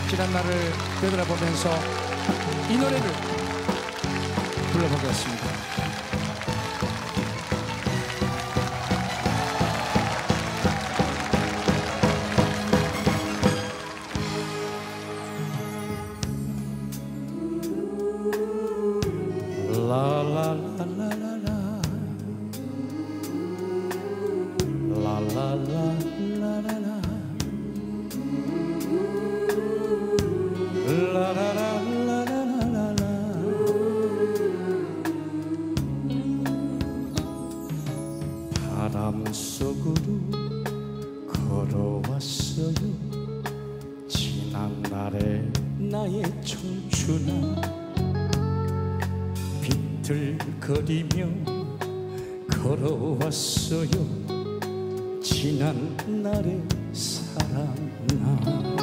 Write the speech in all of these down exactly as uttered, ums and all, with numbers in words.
지난 날을 되돌아보면서 이 노래를 불러보겠습니다. 라라라라라라 라라라라라라 라라라라라라 바람 속으로 걸어왔어요. 지난날의 나의 청춘아 비틀거리며 걸어왔어요. 지난날의 사랑아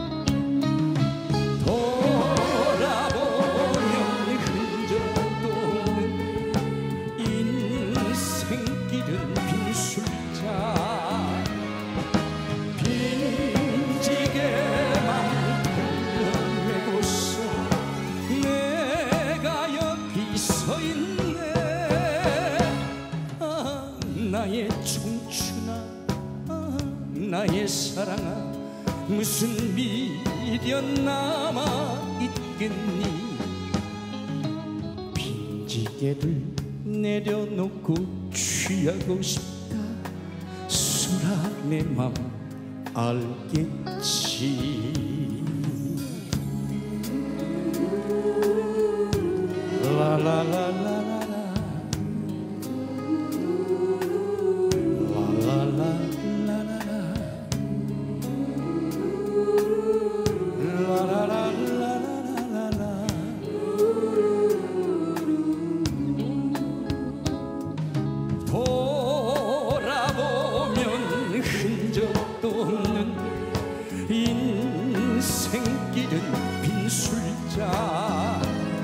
돌아보면 흔적도 없는 인생길은 빈술자 빈지게만 흘러내고서 내가 여기 서있네. 아, 나의 청춘아 아, 나의 사랑아 무슨 미련 남아있겠니. 빈지게를 내려놓고 취하고 싶다. 수라 내 맘 알겠지. 라라라라라라 돌아보면 흔적도 없는 인생길은 빈술자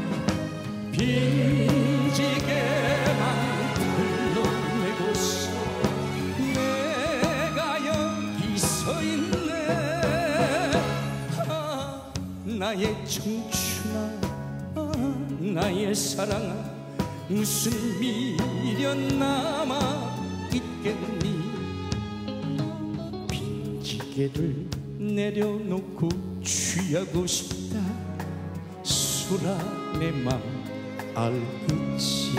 빈지게만 흘러내고서 내가 여기 서있네. 아, 나의 청춘아 아, 나의 사랑아 무슨 미련 남아있겠니. 빈지게를 내려놓고 취하고 싶다. 수라 내 맘 알겠지.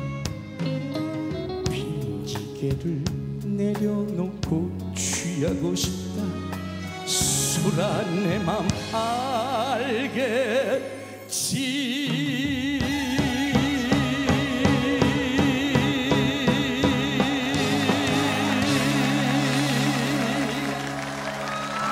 빈지게를 내려놓고 취하고 싶다. 수라 내 맘 알겠지.